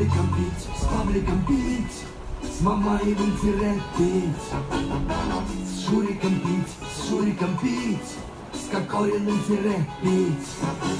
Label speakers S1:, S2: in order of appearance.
S1: Pavlicăm piți, s Pavlicăm piți, s mamai nu-ți repiți. Șuricăm piți, șuricăm piți, s cacori nu-ți repiți.